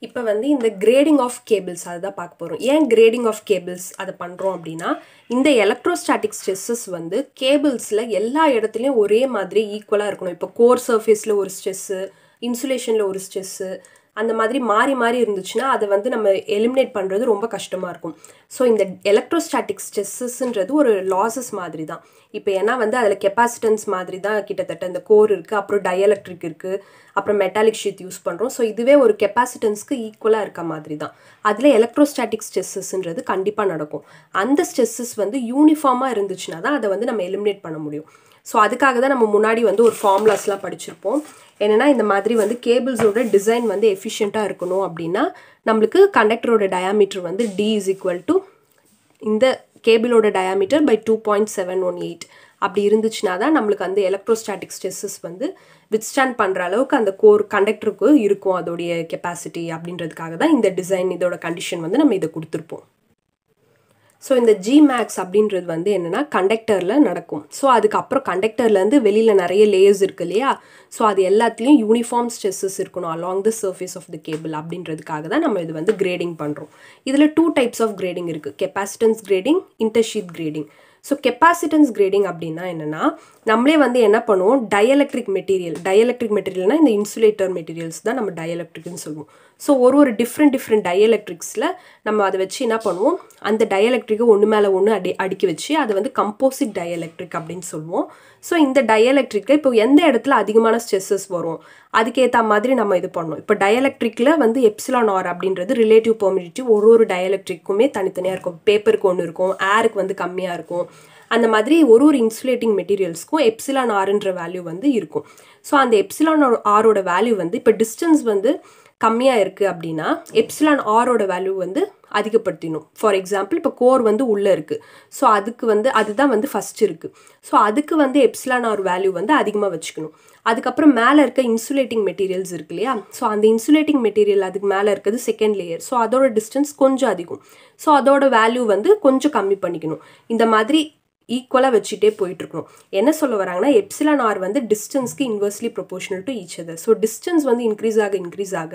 இப்போ வந்து இந்த கிரேடிங் ஆஃப் கேபிள்ஸ் அதுதான் பார்க்க போகிறோம். ஏன் கிரேடிங் ஆஃப் கேபிள்ஸ் அதை பண்ணுறோம் அப்படின்னா, இந்த எலக்ட்ரோஸ்டாட்டிக் ஸ்ட்ரெஸ்ஸஸ் வந்து கேபிள்ஸில் எல்லா இடத்துலையும் ஒரே மாதிரி ஈக்குவலாக இருக்கணும். இப்போ கோர் சர்ஃபேஸில் ஒரு ஸ்ட்ரெஸ்ஸு, இன்சுலேஷனில் ஒரு ஸ்ட்ரெஸ்ஸு, அந்த மாதிரி மாறி மாறி இருந்துச்சுன்னா அதை வந்து நம்ம எலிமினேட் பண்ணுறது ரொம்ப கஷ்டமாக இருக்கும். ஸோ இந்த எலக்ட்ரோஸ்டாட்டிக் ஸ்ட்ரெஸ்ஸஸ்ன்றது ஒரு லாசஸ் மாதிரி தான். இப்போ ஏன்னா வந்து அதில் கெப்பாசிட்டன்ஸ் மாதிரி தான் கிட்டத்தட்ட இந்த கோர் இருக்குது, அப்புறம் டயஎலக்ட்ரிக் இருக்குது, அப்புறம் மெட்டாலிக் ஷீட் யூஸ் பண்ணுறோம். ஸோ இதுவே ஒரு கெப்பாசிட்டன்ஸ்க்கு ஈக்குவலாக இருக்க மாதிரி தான். அதில் எலக்ட்ரோஸ்டாட்டிக் ஸ்ட்ரெஸ்ஸஸ்ன்றது கண்டிப்பாக நடக்கும். அந்த ஸ்ட்ரெஸ்ஸஸ் வந்து யூனிஃபார்மாக இருந்துச்சுன்னா தான் அதை வந்து நம்ம எலிமினேட் பண்ண முடியும். ஸோ அதுக்காக தான் நம்ம முன்னாடி வந்து ஒரு ஃபார்முலாஸ்லாம் படிச்சிருப்போம். என்னென்னா இந்த மாதிரி வந்து கேபிள்ஸோட டிசைன் வந்து எஃபிஷியண்ட்டாக இருக்கணும் அப்படின்னா நம்மளுக்கு கண்டக்டரோட டயாமீட்டர் வந்து D இஸ் ஈக்குவல் டு இந்த கேபிளோட டயாமீட்டர் பை 2.718 அப்படி இருந்துச்சுன்னா தான் நம்மளுக்கு அந்த எலக்ட்ரோஸ்டாட்டிக் ஸ்ட்ரெஸ்ஸஸ் வந்து வித்ஸ்டாண்ட் பண்ணுற அளவுக்கு அந்த கோர் கண்டக்டருக்கு இருக்கும் அதோடைய கெப்பாசிட்டி. அப்படின்றதுக்காக தான் இந்த டிசைன் இதோட கண்டிஷன் வந்து நம்ம இதை கொடுத்துருப்போம். ஸோ இந்த Gmax அப்படின்றது வந்து என்னென்னா கண்டக்டரில் நடக்கும். ஸோ அதுக்கப்புறம் கண்டக்டர்லேருந்து வெளியில் நிறைய லேயர்ஸ் இருக்குது இல்லையா, ஸோ அது எல்லாத்துலேயும் யூனிஃபார்ம் ஸ்ட்ரெஸ்ஸஸ் இருக்கணும் along the surface of the cable. அப்படின்றதுக்காக தான் நம்ம இது வந்து கிரேடிங் பண்ணுறோம். இதில் 2 டைப்ஸ் ஆஃப் கிரேடிங் இருக்குது, capacitance grading, intersheath grading. So capacitance grading அப்படின்னா என்னென்னா, நம்மளே வந்து என்ன பண்ணுவோம், டயஎலக்ட்ரிக் மெட்டீரியல்னால் இந்த இன்சுலேட்டர் மெட்டீரியல்ஸ் தான் நம்ம டயஎலக்ட்ரிக்னு சொல்லுவோம். ஸோ ஒரு டிஃப்ரெண்ட் டயஎலக்ட்ரிக்ஸில் நம்ம அதை வச்சு என்ன பண்ணுவோம், அந்த டயஎலக்ட்ரிக்கை ஒன்று மேலே ஒன்று அடுக்கி வச்சு அதை வந்து கம்போசிட் டயஎலக்ட்ரிக் அப்படின்னு சொல்லுவோம். ஸோ இந்த டயஎலக்ட்ரிக்கில் இப்போ எந்த இடத்துல அதிகமான ஸ்ட்ரெஸ்ஸஸ் வரும் அதுக்கேற்ற மாதிரி நம்ம இது பண்ணோம். இப்போ டயஎலக்ட்ரிக்கில் வந்து εr அப்படின்றது ரிலேட்டிவ் பெர்மிட்டிவிட்டி ஒரு டயஎலக்ட்ரிக்குமே தனித்தனியாக இருக்கும். பேப்பருக்கு ஒன்று இருக்கும், ஏருக்கு வந்து கம்மியாக இருக்கும். அந்த மாதிரி ஒரு இன்சுலேட்டிங் மெட்டீரியல்ஸ்க்கும் εrன்ற வேல்யூ வந்து இருக்கும். ஸோ அந்த εrஓட வேல்யூ வந்து இப்போ டிஸ்டன்ஸ் வந்து கம்மியாக இருக்குது அப்படின்னா εrஓட வேல்யூ வந்து அதிகப்படுத்திடணும். ஃபார் எக்ஸாம்பிள் இப்போ கோர் வந்து உள்ளே இருக்குது, ஸோ அதுக்கு வந்து அதுதான் வந்து ஃபஸ்ட் இருக்குது. ஸோ அதுக்கு வந்து εr வேல்யூ வந்து அதிகமாக வச்சுக்கணும். அதுக்கப்புறம் மேலே இருக்க இன்சுலேட்டிங் மெட்டீரியல்ஸ் இருக்கு இல்லையா, ஸோ அந்த இன்சுலேட்டிங் மெட்டீரியல் அதுக்கு மேலே இருக்கிறது செகண்ட் லேயர், ஸோ அதோட டிஸ்டன்ஸ் கொஞ்சம் அதிகம், ஸோ அதோட வேல்யூ வந்து கொஞ்சம் கம்மி பண்ணிக்கணும். இந்த மாதிரி ஈக்குவலாக வச்சுட்டே போயிட்டுருக்கணும். என்ன சொல்ல வராங்கன்னா, εr வந்து டிஸ்டன்ஸ்க்கு inversely proportional to each other. So distance வந்து இன்க்ரீஸ் ஆக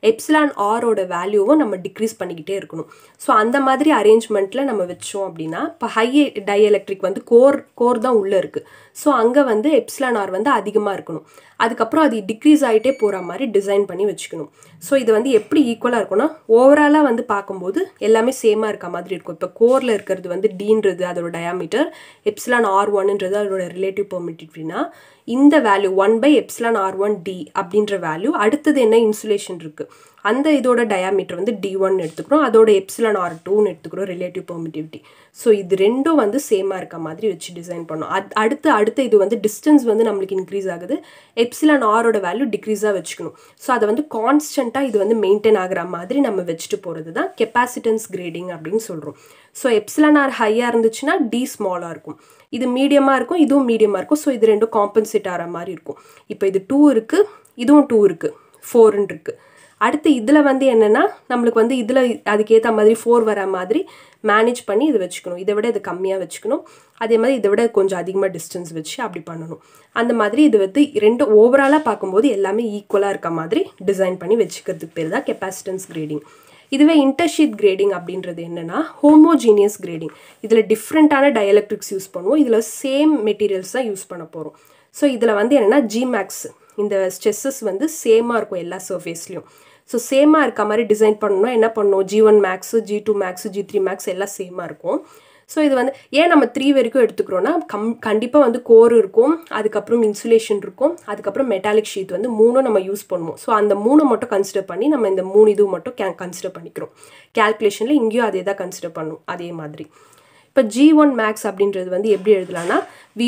εrஓட வேல்யூவும் நம்ம டிக்ரீஸ் பண்ணிக்கிட்டே இருக்கணும். ஸோ அந்த மாதிரி அரேஞ்ச்மெண்ட்டில் நம்ம வச்சோம் அப்படின்னா, இப்போ ஹை டயஎலக்ட்ரிக் வந்து கோர் தான் உள்ளே இருக்குது, ஸோ அங்கே வந்து εr வந்து அதிகமாக இருக்கணும். அதுக்கப்புறம் அது டிக்ரீஸ் ஆகிட்டே போகிற மாதிரி டிசைன் பண்ணி வச்சுக்கணும். ஸோ இது வந்து எப்படி ஈக்குவலாக இருக்கும்னா, ஓவராலாக வந்து பார்க்கும்போது எல்லாமே சேமாக இருக்க மாதிரி இருக்கும். இப்போ கோரில் இருக்கிறது வந்து Dன்றது அதோட டயாமீட்டர், εr1ன்றது அதோட ரிலேட்டிவ் பெர்மிட்டிவிட்டினா இந்த வேல்யூ 1/εr1d அப்படின்ற வேல்யூ. அடுத்தது என்ன, இன்சுலேஷன் இருக்குது, அந்த இதோட டயாமீட்டர் வந்து D1 எடுத்துக்கிறோம், அதோட εr2ன்னு எடுத்துக்கிறோம் ரிலேட்டிவ் பெர்மிட்டிவிட்டி. ஸோ இது ரெண்டும் வந்து சேமாக இருக்க மாதிரி வச்சு டிசைன் பண்ணோம். அடுத்த இது வந்து டிஸ்டன்ஸ் வந்து நம்மளுக்கு இன்க்ரீஸ் ஆகுது, εrஓட வேல்யூ டிக்ரீஸாக வச்சுக்கணும். ஸோ அதை வந்து கான்ஸ்டண்ட்டாக இது வந்து மெயின்டைன் ஆகிற மாதிரி நம்ம வச்சுட்டு போகிறது தான் கெப்பாசிட்டன்ஸ் கிரேடிங் அப்படின்னு சொல்கிறோம். ஸோ εr ஹையாக இருந்துச்சுன்னா D ஸ்மாலாக இருக்கும், இது மீடியமாக இருக்கும், இதுவும் மீடியமாக இருக்கும். ஸோ இது ரெண்டும் காம்பன்சேட் ஆகிற மாதிரி இருக்கும். இப்போ இது 2 இருக்குது, இதுவும் 2 இருக்குது, 4ன்னு இருக்குது. அடுத்து இதில் வந்து என்னென்னா, நம்மளுக்கு வந்து இதில் அதுக்கேற்ற மாதிரி 4 வர மாதிரி மேனேஜ் பண்ணி இது வச்சுக்கணும். இதை விட இது கம்மியாக வச்சுக்கணும், அதே மாதிரி இதை விட கொஞ்சம் அதிகமாக டிஸ்டன்ஸ் வச்சு அப்படி பண்ணணும். அந்த மாதிரி இது வந்து ரெண்டு ஓவராலாக பார்க்கும்போது எல்லாமே ஈக்குவலாக இருக்க மாதிரி டிசைன் பண்ணி வச்சுக்கிறதுக்கு பேர் தான் கெப்பாசிட்டன்ஸ் கிரேடிங். இதுவே இன்டர்ஷீத் கிரேடிங் அப்படின்றது என்னென்னா ஹோமோஜீனியஸ் கிரேடிங். இதில் டிஃப்ரெண்ட்டான டயஎலக்ட்ரிக்ஸ் யூஸ் பண்ணுவோம், இதில் சேம் மெட்டீரியல்ஸ் தான் யூஸ் பண்ண போகிறோம். ஸோ இதில் வந்து என்னென்னா Gmax இந்த ஸ்ட்ரெஸ்ஸஸ் வந்து சேமாக இருக்கும் எல்லா சர்ஃபேஸ்லையும். ஸோ சேமாக இருக்க மாதிரி டிசைன் பண்ணணும்னா என்ன பண்ணணும், G1 max, G2 max, G3 max எல்லாம் சேமாக இருக்கும். ஸோ இது வந்து ஏன் நம்ம 3 வரைக்கும் எடுத்துக்கிறோன்னா, கண்டிப்பாக வந்து கோர் இருக்கும், அதுக்கப்புறம் இன்சுலேஷன் இருக்கும், அதுக்கப்புறம் மெட்டாலிக் ஷீட் வந்து 3 நம்ம யூஸ் பண்ணுவோம். ஸோ அந்த 3 மட்டும் கன்சிடர் பண்ணி நம்ம இந்த 3 இது மட்டும் கன்சிடர் பண்ணிக்கிறோம். கேல்குலேஷனில் இங்கேயும் அதே தான் கன்சிடர் பண்ணும் அதே மாதிரி. இப்போ G1 max அப்படின்றது வந்து எப்படி எழுதலாம்னா,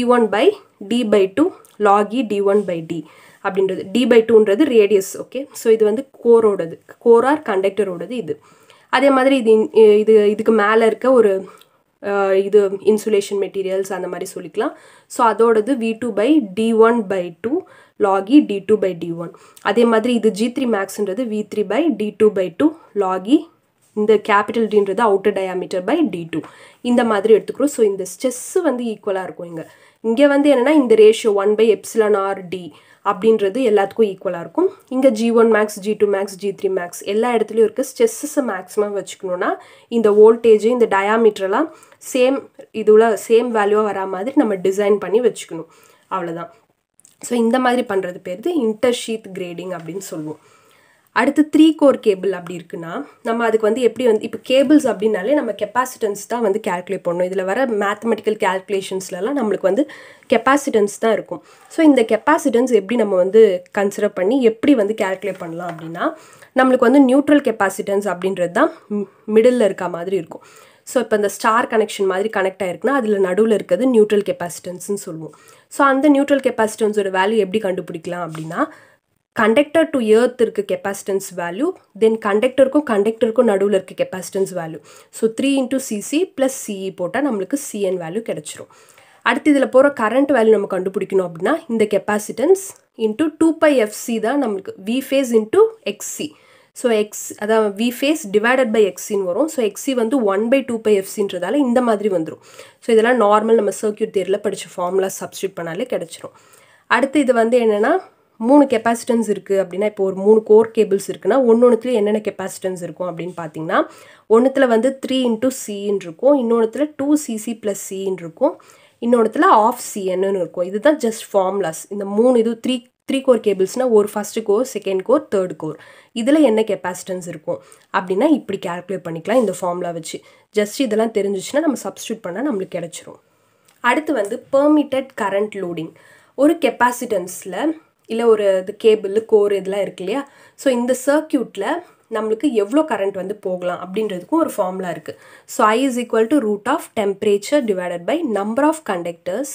V1/D/2 log E D1/D அப்படின்றது. D/2ன்றது ரேடியஸ். ஓகே, ஸோ இது வந்து கோரோடது, கோரார் கண்டக்டரோடது இது. அதே மாதிரி இதுக்கு மேலே இருக்க ஒரு இது இன்சுலேஷன் மெட்டீரியல்ஸ் அந்த மாதிரி சொல்லிக்கலாம். ஸோ அதோடது V2/D1/2 log E D2/D1. அதே மாதிரி இது G3 maxன்றது V3/D2/2 log E இந்த கேபிட்டல் டின்றது அவுட்டர் டயாமீட்டர் பை d2 இந்த மாதிரி எடுத்துக்கிறோம். ஸோ இந்த ஸ்ட்ரெஸ் வந்து ஈக்குவலாக இருக்கும். இங்கே வந்து என்னென்னா இந்த ரேஷியோ 1/εr/d அப்படின்றது எல்லாத்துக்கும் ஈக்குவலாக இருக்கும். இங்கே G1 max, G2 max, G3 max எல்லா இடத்துலையும் இருக்குது. ஸ்ட்ரெஸ்ஸை மேக்ஸிமம் வச்சுக்கணுன்னா இந்த வோல்டேஜ் இந்த டயாமீட்டர்லாம் சேம் வேல்யூவாக வரா மாதிரி நம்ம டிசைன் பண்ணி வச்சுக்கணும். அவ்வளோதான். ஸோ இந்த மாதிரி பண்ணுறது பேர் இன்டர்ஷீத் கிரேடிங் அப்படின்னு சொல்லுவோம். அடுத்து 3 கோர் கேபிள் அப்படி இருக்குன்னா நம்ம அதுக்கு வந்து எப்படி வந்து இப்போ கேபிள்ஸ் அப்படின்னாலே நம்ம கெப்பாசிட்டன்ஸ் தான் வந்து கேல்குலேட் பண்ணணும். இதில் வர மேத்தமெட்டிக்கல் கேல்குலேஷன்ஸ்லாம் நம்மளுக்கு வந்து கெப்பாசிட்டன்ஸ் தான் இருக்கும். ஸோ இந்த கெப்பாசிட்டன்ஸ் எப்படி நம்ம வந்து கன்சிடர் பண்ணி எப்படி வந்து கேல்குலேட் பண்ணலாம் அப்படின்னா நம்மளுக்கு வந்து நியூட்ரல் கெப்பாசிட்டன்ஸ் அப்படின்றது தான் மிடில் இருக்க மாதிரி இருக்கும். ஸோ இப்போ இந்த ஸ்டார் கனெக்ஷன் மாதிரி கனெக்ட் ஆகிருக்குன்னா அதில் நடுவில் இருக்கிறது நியூட்ரல் கெப்பாசிட்டன்ஸ்னு சொல்லுவோம். ஸோ அந்த நியூட்ரல் கெப்பாசிட்டன்ஸோட வேல்யூ எப்படி கண்டுபிடிக்கலாம் அப்படின்னா கண்டக்டர் டு எர்த் இருக்க கெப்பாசிட்டன்ஸ் வேல்யூ, தென் கண்டக்டருக்கும் நடுவில் இருக்க capacitance value. So 3 × Cc + CE போட்டால் நம்மளுக்கு Cn வேல்யூ கிடச்சிரும். அடுத்து இதில் போகிற கரண்ட் வேல்யூ நம்ம கண்டுபிடிக்கணும் அப்படின்னா இந்த கெப்பாசிட்டன்ஸ் இன்ட்டு 2πfc தான் நம்மளுக்கு V phase × XC. ஸோ அதான் V phase டிவைடட் பை XCன்னு வரும். ஸோ XC வந்து 1/2πfcன்றதால இந்த மாதிரி வந்துடும். ஸோ இதெல்லாம் நார்மல் நம்ம சர்க்யூட் தியரியில் படித்த ஃபார்முலா சப்ஸ்டியூட் பண்ணாலே கிடச்சிரும். அடுத்து இது வந்து என்னென்னா 3 கெப்பாசிட்டன்ஸ் இருக்குது அப்படின்னா இப்போ ஒரு 3 கோர் கேபிள்ஸ் இருக்குன்னா ஒன்றுத்துல என்னென்ன கெப்பாசிட்டன்ஸ் இருக்கும் அப்படின்னு பார்த்தீங்கன்னா ஒன்றுத்துல வந்து 3 × Cன்னு இருக்கும், இன்னொன்றுத்துல 2Cc + Cன்னு இருக்கும், இன்னொன்றுத்துல ½ Cnன்னு இருக்கும். இதுதான் ஜஸ்ட் ஃபார்முலாஸ். இந்த 3 இது 3 கோர் கேபிள்ஸ்னால் ஒரு first core, second core, third core. இதில் என்ன கெப்பாசிட்டன்ஸ் இருக்கும் அப்படின்னா இப்படி கேல்குலேட் பண்ணிக்கலாம் இந்த ஃபார்முலா வச்சு. ஜஸ்ட் இதெல்லாம் தெரிஞ்சிச்சுன்னா நம்ம சப்ஸ்டியூட் பண்ணால் நம்மளுக்கு கிடச்சிரும். அடுத்து வந்து பெர்மிட்டட் கரண்ட் லோடிங். ஒரு கெப்பாசிட்டன்ஸில் இல்லை ஒரு இது கேபிள் கோர் இதெல்லாம் இருக்கு இல்லையா, ஸோ இந்த சர்க்யூட்டில் நம்மளுக்கு எவ்வளோ கரண்ட் வந்து போகலாம் அப்படின்றதுக்கும் ஒரு ஃபார்முலா இருக்குது. So I = √temperature / number of conductors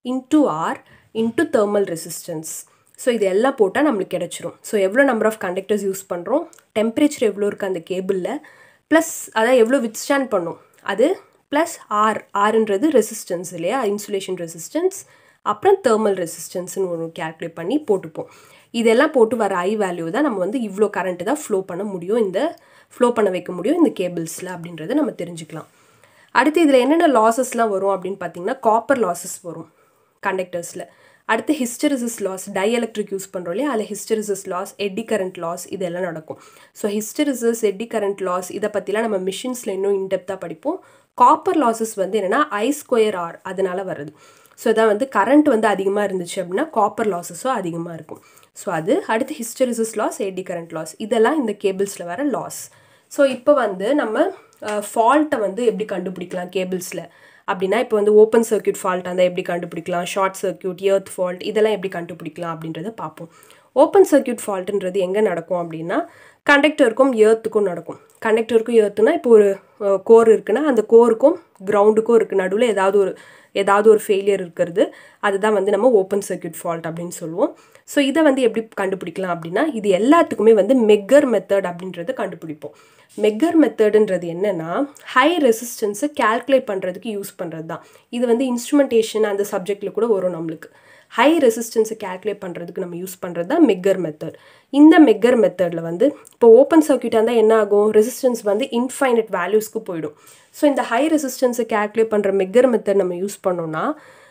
× R × thermal resistance. So இது எல்லாம் போட்டால் நம்மளுக்கு கிடச்சிரும். ஸோ எவ்வளோ நம்பர் ஆஃப் கண்டக்டர்ஸ் யூஸ் பண்ணுறோம், டெம்பரேச்சர் எவ்வளோ இருக்குது அந்த கேபிளில், ப்ளஸ் அதான் எவ்வளோ வித்ஸ்டாண்ட் பண்ணும் அது, ப்ளஸ் ஆர்ன்றது ரெசிஸ்டன்ஸ் இல்லையா, இன்சுலேஷன் ரெசிஸ்டன்ஸ், அப்புறம் தெர்மல் ரெசிஸ்டன்ஸ்னு ஒன்று கேல்குலேட் பண்ணி போட்டுப்போம். இதெல்லாம் போட்டு வர I வேல்யூ தான் நம்ம வந்து இவ்வளோ கரண்ட்டு தான் ஃப்ளோ பண்ண முடியும், ஃப்ளோ பண்ண வைக்க முடியும் இந்த கேபிள்ஸில் அப்படின்றத நம்ம தெரிஞ்சுக்கலாம். அடுத்து இதில் என்னென்ன லாஸஸ்லாம் வரும் அப்படின்னு பார்த்தீங்கன்னா காப்பர் லாஸஸ் வரும் கண்டக்டர்ஸில். அடுத்து ஹிஸ்டெரிசிஸ் லாஸ், டைஎலக்ட்ரிக் யூஸ் பண்ணுறோம் இல்லையா, அதில் hysteresis loss, eddy current loss இதெல்லாம் நடக்கும். So hysteresis, eddy current loss இதை பற்றிலாம் நம்ம மிஷின்ஸில் இன்னும் இன்டெப்த்தாக படிப்போம். காப்பர் லாஸஸ் வந்து என்னென்னா I²R அதனால் வருது. ஸோ இதான் வந்து கரண்ட் வந்து அதிகமாக இருந்துச்சு அப்படின்னா காப்பர் லாஸஸும் அதிகமாக இருக்கும். ஸோ அது அடுத்து hysteresis loss, eddy current loss இதெல்லாம் இந்த கேபிள்ஸில் வர லாஸ். ஸோ இப்போ வந்து நம்ம ஃபால்ட்டை வந்து எப்படி கண்டுபிடிக்கலாம் கேபிள்ஸில் அப்படின்னா இப்போ வந்து ஓப்பன் சர்க்யூட் ஃபால்ட் அந்த எப்படி கண்டுபிடிக்கலாம், ஷார்ட் சர்க்யூட், எர்த் ஃபால்ட் இதெல்லாம் எப்படி கண்டுபிடிக்கலாம் அப்படின்றத பார்ப்போம். ஓப்பன் சர்க்யூட் ஃபால்ட்டுன்றது எங்கே நடக்கும் அப்படின்னா கண்டக்டருக்கும் எர்த்துக்கும் நடக்கும். கண்டக்டருக்கும் எர்த்துனா இப்போ ஒரு கோர் இருக்குன்னா அந்த கோருக்கும் கிரவுண்டுக்கும் இருக்குது நடுவில் ஏதாவது ஒரு ஃபெயிலியர் இருக்கிறது, அதுதான் வந்து நம்ம ஓப்பன் சர்க்யூட் ஃபால்ட் அப்படின்னு சொல்லுவோம். ஸோ இதை வந்து எப்படி கண்டுபிடிக்கலாம் அப்படின்னா இது எல்லாத்துக்குமே வந்து மெக்கர் மெத்தட் அப்படின்றத கண்டுபிடிப்போம். மெக்கர் மெத்தடுன்றது என்னென்னா ஹை ரெசிஸ்டன்ஸை கேல்குலேட் பண்ணுறதுக்கு யூஸ் பண்ணுறது தான். இது வந்து இன்ஸ்ட்ருமெண்டேஷன் அந்த சப்ஜெக்டில் கூட வரும் நம்மளுக்கு. ஹை ரெசிஸ்டன்ஸை கேல்குலேட் பண்ணுறதுக்கு நம்ம யூஸ் பண்ணுறது தான் மெக்கர் மெத்தட். இந்த மெக்கர் மெத்தடில் வந்து இப்போ ஓப்பன் சர்க்யூட்டாக இருந்தால் என்ன ஆகும், ரெசிஸ்டன்ஸ் வந்து இன்ஃபைனட் வேல்யூஸ்க்கு போயிடும். ஸோ இந்த ஹை ரெசிஸ்டன்ஸை கேல்குலேட் பண்ணுற மெக்கர் மெத்தட் நம்ம யூஸ் பண்ணோம்னா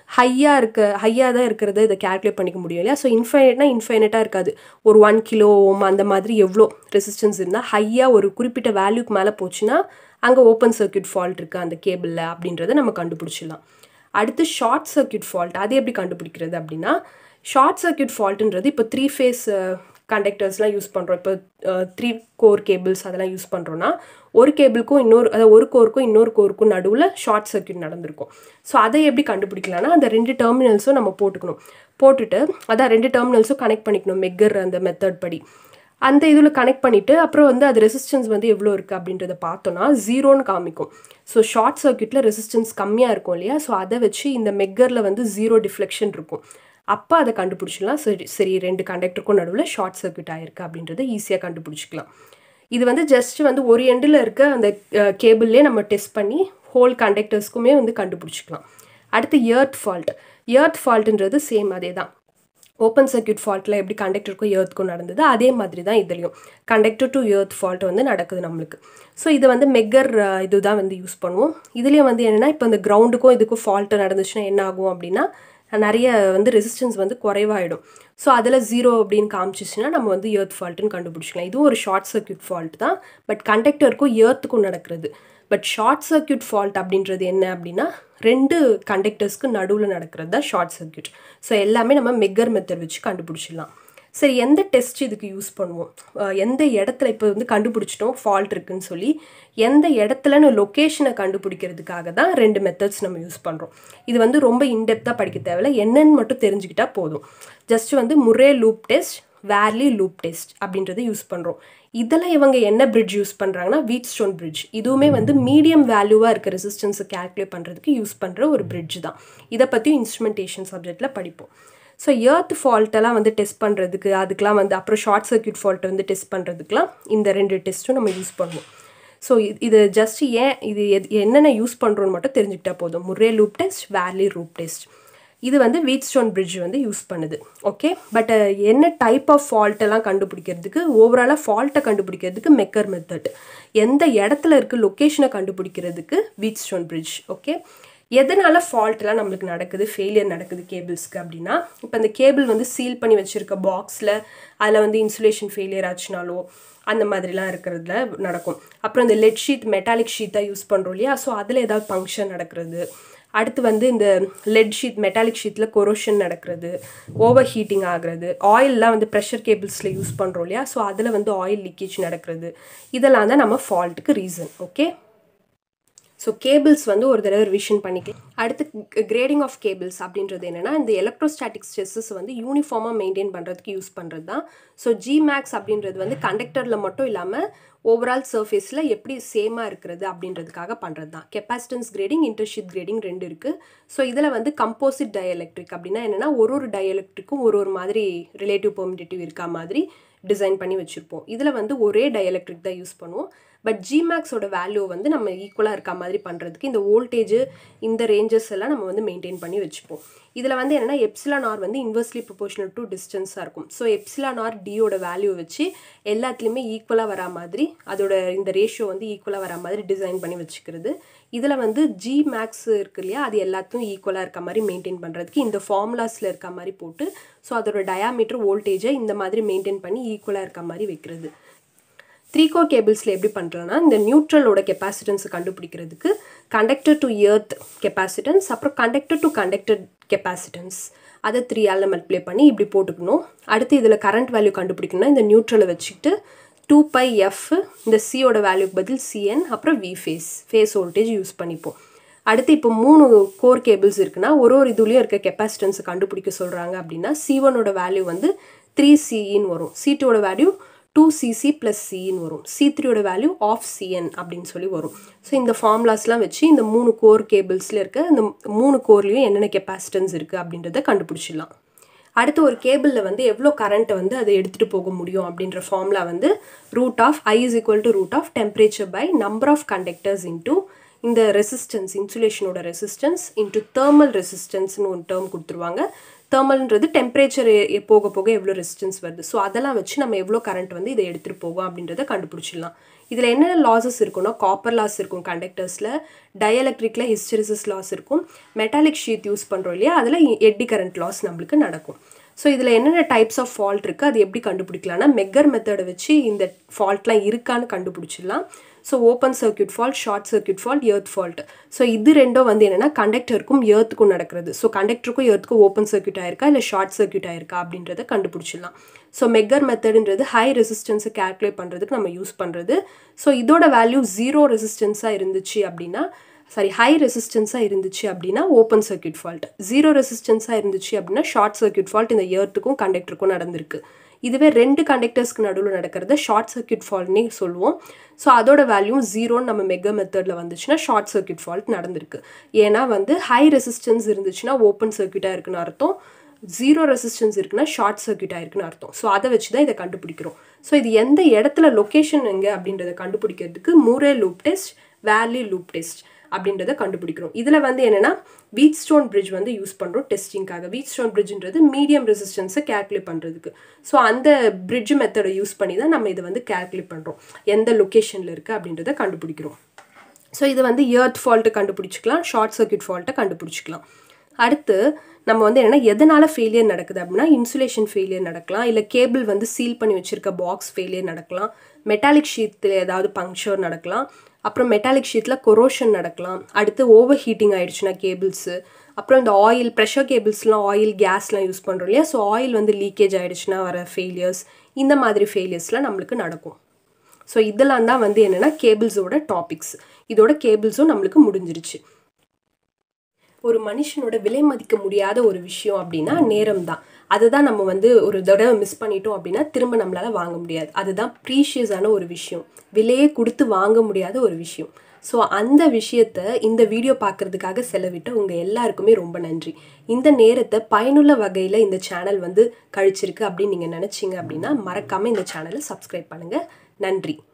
ஹையாக தான் இருக்கிறத இதை கேல்குலேட் பண்ணிக்க முடியும் இல்லையா. ஸோ இன்ஃபைனட்டாக இருக்காது. ஒரு 1 kilo ohm அந்த மாதிரி எவ்வளோ ரெசிஸ்டன்ஸ் இருந்தால் ஹையாக ஒரு குறிப்பிட்ட வேல்யூக்கு மேலே போச்சுன்னா அங்கே ஓப்பன் சர்க்யூட் ஃபால்ட் இருக்குது அந்த கேபிளில் அப்படின்றத நம்ம கண்டுபிடிச்சிடலாம். அடுத்து ஷார்ட் சர்க்யூட் ஃபால்ட், அது எப்படி கண்டுபிடிக்கிறது அப்படின்னா ஷார்ட் சர்க்யூட் ஃபால்ட்டுன்றது இப்போ 3 phase கண்டக்டர்ஸ்லாம் யூஸ் பண்ணுறோம். இப்போ 3 கோர் கேபிள்ஸ் அதெல்லாம் யூஸ் பண்ணுறோன்னா ஒரு கேபிளுக்கும் ஒரு கோருக்கும் இன்னொரு கோருக்கும் நடுவில் ஷார்ட் சர்க்யூட் நடந்திருக்கும். ஸோ அதை எப்படி கண்டுபிடிக்கலாம்னா அந்த 2 டெர்மினல்ஸும் நம்ம போட்டுட்டு அதான் 2 டெர்மினல்ஸும் கனெக்ட் பண்ணிக்கணும் மெக்கர் அந்த மெத்தட் படி. அந்த இதில் கனெக்ட் பண்ணிவிட்டு அப்புறம் வந்து அது ரெசிஸ்டன்ஸ் வந்து எவ்வளோ இருக்குது அப்படின்றத பார்த்தோன்னா 0ன்னு காமிக்கும். ஸோ ஷார்ட் சர்க்யூட்டில் ரெசிஸ்டன்ஸ் கம்மியாக இருக்கும் இல்லையா, ஸோ அதை வச்சு இந்த மெக்கரில் வந்து 0 டிஃப்ளெக்ஷன் இருக்கும். அப்போ அதை கண்டுபிடிச்சிடலாம். சரி 2 கண்டக்டருக்கும் நடுவில் ஷார்ட் சர்க்யூட் ஆகிருக்கு அப்படின்றத ஈஸியாக கண்டுபிடிச்சிக்கலாம். இது வந்து ஜஸ்ட் வந்து ஒரு எண்டில் இருக்க அந்த கேபிள்லேயே நம்ம டெஸ்ட் பண்ணி ஹோல் கண்டக்டர்ஸ்க்குமே வந்து கண்டுபிடிச்சிக்கலாம். அடுத்து எர்த் ஃபால்ட்டுன்றது சேம் அதே தான். ஓப்பன் சர்க்யூட் ஃபால்ட்டில் எப்படி கண்டக்டருக்கும் எர்த்துக்கும் நடந்தது அதே மாதிரி தான் இதுலேயும் கண்டக்டர் டு எர்த் ஃபால்ட் வந்து நடக்குது நம்மளுக்கு. ஸோ இது வந்து மெக்கர் இது தான் வந்து யூஸ் பண்ணுவோம். இதுலேயும் வந்து என்னென்னா இப்போ இந்த கிரவுண்டுக்கும் இதுக்கும் ஃபால்ட்டு நடந்துச்சுன்னா என்ன ஆகும் அப்படின்னா நிறைய வந்து ரெசிஸ்டன்ஸ் வந்து குறைவாயிடும். ஸோ அதில் 0 அப்படின்னு காமிச்சிச்சுன்னா நம்ம வந்து எர்த் ஃபால்ட்டுன்னு கண்டுபிடிச்சிக்கலாம். இதுவும் ஒரு ஷார்ட் சர்க்யூட் ஃபால்ட் தான், பட் கண்டக்டருக்கும் எர்த்துக்கும் நடக்கிறது. பட் ஷார்ட் சர்க்யூட் ஃபால்ட் அப்படின்றது என்ன அப்படின்னா 2 கண்டக்டர்ஸ்க்கு நடுவில் நடக்கிறது தான் ஷார்ட் சர்க்யூட். ஸோ எல்லாமே நம்ம மெக்கர் மெத்தட் வச்சு கண்டுபிடிச்சிடலாம். சரி, எந்த டெஸ்ட் இதுக்கு யூஸ் பண்ணுவோம், எந்த இடத்துல இப்போ வந்து கண்டுபிடிச்சிட்டோம் ஃபால்ட் இருக்குன்னு சொல்லி எந்த இடத்துலன்னு லொக்கேஷனை கண்டுபிடிக்கிறதுக்காக தான் 2 மெத்தட்ஸ் நம்ம யூஸ் பண்ணுறோம். இது வந்து ரொம்ப இன்டெப்த்தாக படிக்க தேவையில்லை, என்னன்னு மட்டும் தெரிஞ்சுக்கிட்டா போதும். ஜஸ்ட் வந்து Murray loop test, Varley loop test அப்படின்றத யூஸ் பண்ணுறோம். இதெல்லாம் இவங்க என்ன பிரிட்ஜ் யூஸ் பண்ணுறாங்கன்னா வீட்ஸ்டோன் பிரிட்ஜ். இதுவுமே வந்து மீடியம் வேல்யூவாக இருக்க ரெசிஸ்டன்ஸை கேல்குலேட் பண்ணுறதுக்கு யூஸ் பண்ணுற ஒரு பிரிட்ஜ் தான். இதை பற்றியும் இன்ஸ்ட்ருமெண்டேஷன் சப்ஜெக்டில் படிப்போம். ஸோ எர்த் ஃபால்ட்டெல்லாம் வந்து டெஸ்ட் பண்ணுறதுக்கு அதுக்கெலாம் வந்து அப்புறம் ஷார்ட் சர்க்யூட் ஃபால்ட்டை வந்து டெஸ்ட் பண்ணுறதுக்குலாம் இந்த 2 டெஸ்ட்டும் நம்ம யூஸ் பண்ணுவோம். ஸோ இது ஜஸ்ட் ஏன் இது என்னென்ன யூஸ் பண்ணுறோன்னு மட்டும் தெரிஞ்சுக்கிட்டா போதும். Murray loop test, Varley loop test. இது வந்து வீட்ஸ்டோன் பிரிட்ஜ் வந்து யூஸ் பண்ணுது. ஓகே, பட் என்ன டைப் ஆஃப் ஃபால்ட்டெல்லாம் கண்டுபிடிக்கிறதுக்கு, ஓவராலாக ஃபால்ட்டை கண்டுபிடிக்கிறதுக்கு மெக்கர் மெத்தட், எந்த இடத்துல இருக்குது லொக்கேஷனை கண்டுபிடிக்கிறதுக்கு வீட்ஸ்டோன் பிரிட்ஜ். ஓகே, எதனால் ஃபால்ட்டெல்லாம் நம்மளுக்கு நடக்குது, ஃபெயிலியர் நடக்குது கேபிள்ஸ்க்கு அப்படின்னா, இப்போ இந்த கேபிள் வந்து சீல் பண்ணி வச்சுருக்க பாக்ஸில் அதில் வந்து இன்சுலேஷன் ஃபெயிலியர் ஆச்சுனாலோ அந்த மாதிரிலாம் இருக்கிறதுல நடக்கும். அப்புறம் இந்த லெட் ஷீட், மெட்டாலிக் ஷீட்டாக யூஸ் பண்ணுறோம் இல்லையா, ஸோ அதில் ஏதாவது ஃபங்க்ஷன் நடக்கிறது. அடுத்து வந்து இந்த லெட் ஷீட், மெட்டாலிக் ஷீட்டில் கொரோஷன் நடக்கிறது, ஓவர் ஹீட்டிங் ஆகிறது. ஆயிலெலாம் வந்து ப்ரெஷர் கேபிள்ஸில் யூஸ் பண்ணுறோம் இல்லையா, ஸோ அதில் வந்து ஆயில் லீக்கேஜ் நடக்கிறது. இதெல்லாம் தான் நம்ம ஃபால்ட்டுக்கு ரீசன். ஓகே, ஸோ கேபிள்ஸ் வந்து ஒரு தடவை ரிவிஷன் பண்ணிக்கலாம். அடுத்து கிரேடிங் ஆஃப் கேபிள்ஸ் அப்படின்றது என்னென்னா இந்த எலக்ட்ரோஸ்டாட்டிக் ஸ்ட்ரெஸ்ஸஸ் வந்து யூனிஃபார்மாக மெயின்டைன் பண்ணுறதுக்கு யூஸ் பண்ணுறது தான். ஸோ ஜிமேக்ஸ் அப்படின்றது வந்து கண்டக்டரில் மட்டும் இல்லாமல் ஓவரால் சர்ஃபேஸில் எப்படி சேமாக இருக்கிறது அப்படின்றதுக்காக பண்ணுறது தான். கெப்பாசிட்டன்ஸ் கிரேடிங், இன்டர்ஷீத் கிரேடிங் 2 இருக்குது. ஸோ இதில் வந்து கம்போசிட் டயஎலக்ட்ரிக் அப்படின்னா என்னென்னா ஒரு டயஎலக்ட்ரிக்கும் ஒரு மாதிரி ரிலேட்டிவ் பெர்மிட்டிவ் இருக்கா மாதிரி டிசைன் பண்ணி வச்சுருப்போம். இதில் வந்து ஒரே டயஎலக்ட்ரிக் தான் யூஸ் பண்ணுவோம். பட் ஜிமேக்ஸோட வேல்யூ வந்து நம்ம ஈக்குவலாக இருக்க மாதிரி பண்ணுறதுக்கு இந்த வோல்டேஜ், இந்த ரேஞ்சஸ் எல்லாம் நம்ம வந்து மெயின்டைன் பண்ணி வச்சுப்போம். இதில் வந்து என்னென்னா எப்சிலான் ஆர் வந்து இன்வெர்ஸ்லி ப்ரொபோர்ஷனல் டு டிஸ்டன்ஸாக இருக்கும். ஸோ எப்சிலான் ஆர் டியோட வேல்யூ வச்சு எல்லாத்துலேயுமே ஈக்குவலாக வரா மாதிரி, அதோட இந்த ரேஷியோ வந்து ஈக்குவலாக வரா மாதிரி டிசைன் பண்ணி வச்சுக்கிறது. இதில் வந்து ஜி மேக்ஸ் இருக்கு இல்லையா, அது எல்லாத்தையும் ஈக்குவலாக இருக்க மாதிரி மெயின்டைன் பண்ணுறதுக்கு இந்த ஃபார்முலாஸில் இருக்க மாதிரி போட்டு, ஸோ அதோட டயாமீட்டர் வோல்டேஜை இந்த மாதிரி மெயின்டைன் பண்ணி ஈக்குவலாக இருக்க மாதிரி வைக்கிறது. 3 கோர் கேபிள்ஸில் எப்படி பண்ணுறோன்னா இந்த நியூட்ரலோட கெப்பாசிட்டன்ஸை கண்டுபிடிக்கிறதுக்கு கண்டக்டர் டு எர்த் கெப்பாசிட்டன்ஸ், அப்புறம் கண்டக்டர் டு கண்டக்டர் கெப்பாசிட்டன்ஸ், அதை 3ஆல் மல்டிப்ளை பண்ணி இப்படி போட்டுக்கணும். அடுத்து இதில் கரண்ட் வேல்யூ கண்டுபிடிக்கணும்னா இந்த நியூட்ரலை வச்சுக்கிட்டு 2πf, இந்த சியோட வேல்யூக்கு பதில் cn, அப்புறம் v ஃபேஸ் வோல்டேஜ் யூஸ் பண்ணிப்போம். அடுத்து இப்போ 3 கோர் கேபிள்ஸ் இருக்குன்னா ஒரு இதுலேயும் இருக்க கெப்பாசிட்டன்ஸை கண்டுபிடிக்க சொல்கிறாங்க அப்படின்னா C1ஓட வேல்யூ வந்து 3Cன்னு வரும், C2ஓட வேல்யூ 2cc + cன்னு வரும், C3ஓட வேல்யூ ஆஃப் cn அப்படின்னு சொல்லி வரும். ஸோ இந்த ஃபார்முலாஸ்லாம் வச்சு இந்த 3 கோர் கேபிள்ஸில் இருக்க இந்த 3 கோர்லேயும் என்னென்ன கெப்பாசிட்டன்ஸ் இருக்குது அப்படின்றத கண்டுபிடிச்சிடலாம். அடுத்து ஒரு கேபிளில் வந்து எவ்வளோ கரண்ட்டை வந்து அதை எடுத்துகிட்டு போக முடியும் அப்படின்ற ஃபார்முலா வந்து I = temperature by number of conductors into இந்த ரெசிஸ்டன்ஸ், இன்சுலேஷனோட ரெசிஸ்டன்ஸ் இன்ட்டு தேர்மல் ரெசிஸ்டன்ஸ்னு ஒரு டேர்ம் கொடுத்துருவாங்க. தேர்மல்ன்றது டெம்பரேச்சர் போக போக எவ்வளோ ரெசிஸ்டன்ஸ் வருது, ஸோ அதெல்லாம் வச்சு நம்ம எவ்வளோ கரண்ட் வந்து இதை எடுத்துகிட்டு போகும் அப்படின்றத கண்டுபிடிச்சிடலாம். இதில் என்னென்ன லாஸஸ் இருக்குன்னா காப்பர் லாஸ் இருக்கும் கண்டக்டர்ஸில், டயஎலக்ட்ரிக்கில் ஹிஸ்டெரிசிஸ் லாஸ் இருக்கும், மெட்டாலிக் ஷீட் யூஸ் பண்ணுறோம் இல்லையா, அதில் எட்டி கரண்ட் லாஸ் நம்மளுக்கு நடக்கும். ஸோ இதில் என்னென்ன டைப்ஸ் ஆஃப் ஃபால்ட் இருக்குது அது எப்படி கண்டுபிடிக்கலாம்னா மெக்கர் மெத்தடை வச்சு இந்த ஃபால்ட்லாம் இருக்கான்னு கண்டுபிடிச்சிடலாம். So open circuit fault, short circuit fault, earth fault. So இது ரெண்டும் வந்து என்னென்னா கண்டக்டருக்கும் எர்த்துக்கும் நடக்கிறது. ஸோ கண்டக்டருக்கும் எர்த்துக்கும் ஓப்பன் சர்க்யூட் ஆயிருக்கா இல்லை ஷார்ட் சர்க்யூட் ஆயிருக்கா அப்படின்றத கண்டுபிடிச்சிடலாம். ஸோ மெக்கர் மெத்தடுன்றது ஹை ரெசிஸ்டன்ஸை கேல்குலேட் பண்ணுறதுக்கு நம்ம யூஸ் பண்ணுறது. ஸோ இதோட வேல்யூ 0 ரெசிஸ்டன்ஸாக இருந்துச்சு அப்படின்னா, ஹை ரெசிஸ்டன்ஸாக இருந்துச்சு அப்படின்னா ஓப்பன் சர்க்யூட் ஃபால்ட், 0 ரெசிஸ்டன்ஸாக இருந்துச்சு அப்படின்னா ஷார்ட் சர்க்யூட் ஃபால்ட் இந்த எர்த்துக்கும் கண்டக்டருக்கும் நடந்திருக்கு. இதுவே 2 கண்டக்டர்ஸ்க்கு நடுவில் நடக்கிறத ஷார்ட் சர்க்யூட் ஃபால்ட்னே சொல்லுவோம். ஸோ அதோட வேல்யூ 0ன்னு நம்ம மெக்கர் மெத்தடில் வந்துச்சுன்னா ஷார்ட் சர்க்யூட் ஃபால்ட் நடந்திருக்கு. ஏன்னா வந்து ஹை ரெசிஸ்டன்ஸ் இருந்துச்சுன்னா ஓப்பன் சர்க்யூட்டாக இருக்குன்னு அர்த்தம், 0 ரெசிஸ்டன்ஸ் இருக்குன்னா ஷார்ட் சர்க்யூட் ஆயிருக்குன்னு அர்த்தம். ஸோ அதை வச்சு தான் இதை கண்டுபிடிக்கிறோம். ஸோ இது எந்த இடத்துல லொக்கேஷன் எங்கே அப்படின்றத கண்டுபிடிக்கிறதுக்கு Murray loop test, Varley loop test அப்படின்றத கண்டுபிடிக்கிறோம். இதில் வந்து என்னென்னா வீட்ஸ்டோன் பிரிட்ஜ் வந்து யூஸ் பண்ணுறோம் டெஸ்டிங்காக. வீட்ஸ்டோன் பிரிட்ஜ்ன்றது மீடியம் ரெசிஸ்டன்ஸை கேல்குலேட் பண்ணுறதுக்கு. ஸோ அந்த பிரிட்ஜ் மெத்தடை யூஸ் பண்ணி தான் நம்ம இதை வந்து கேல்குலேட் பண்ணுறோம், எந்த லொக்கேஷனில் இருக்குது அப்படின்றத கண்டுபிடிக்கிறோம். ஸோ இது வந்து எர்த் ஃபால்ட்டு கண்டுபிடிச்சிக்கலாம், ஷார்ட் சர்க்யூட் ஃபால்ட்டை கண்டுபிடிச்சிக்கலாம். அடுத்து நம்ம வந்து என்னென்னா எதனால் ஃபெயிலியர் நடக்குது அப்படின்னா இன்சுலேஷன் ஃபெயிலியர் நடக்கலாம், இல்லை கேபிள் வந்து சீல் பண்ணி வச்சுருக்க பாக்ஸ் ஃபெயிலியர் நடக்கலாம், மெட்டாலிக் ஷீட்டில் ஏதாவது பங்க்சர் நடக்கலாம், அப்புறம் மெட்டாலிக் ஷீட்டில் கொரோஷன் நடக்கலாம், அடுத்து ஓவர் ஹீட்டிங் ஆகிடுச்சுன்னா கேபிள்ஸு, அப்புறம் இந்த ஆயில் ப்ரெஷர் கேபிள்ஸ்லாம் ஆயில் கேஸ்லாம் யூஸ் பண்ணுறோம் இல்லையா, ஸோ ஆயில் வந்து லீக்கேஜ் ஆகிடுச்சுன்னா வர ஃபெயிலியர்ஸ், இந்த மாதிரி ஃபெயிலியர்ஸ்லாம் நம்மளுக்கு நடக்கும். ஸோ இதெல்லாம் தான் வந்து என்னென்னா கேபிள்ஸோட டாபிக்ஸ். இதோட கேபிள்ஸும் நம்மளுக்கு முடிஞ்சிருச்சு. ஒரு மனுஷனோட விலை மதிக்க முடியாத ஒரு விஷயம் அப்படின்னா நேரம் தான். அதுதான் நம்ம வந்து ஒரு தடவை மிஸ் பண்ணிட்டோம் அப்படின்னா திரும்ப நம்மளால் வாங்க முடியாது. அதுதான் ப்ரீஷியஸான ஒரு விஷயம், விலையே கொடுத்து வாங்க முடியாத ஒரு விஷயம். ஸோ அந்த விஷயத்தை இந்த வீடியோ பார்க்குறதுக்காக செலவிட்ட உங்கள் எல்லாருக்குமே ரொம்ப நன்றி. இந்த நேரத்தை பயனுள்ள வகையில் இந்த சேனல் வந்து கழிச்சிருக்கு அப்படின்னு நீங்கள் நினச்சிங்க அப்படின்னா மறக்காமல் இந்த சேனலை சப்ஸ்கிரைப் பண்ணுங்கள். நன்றி.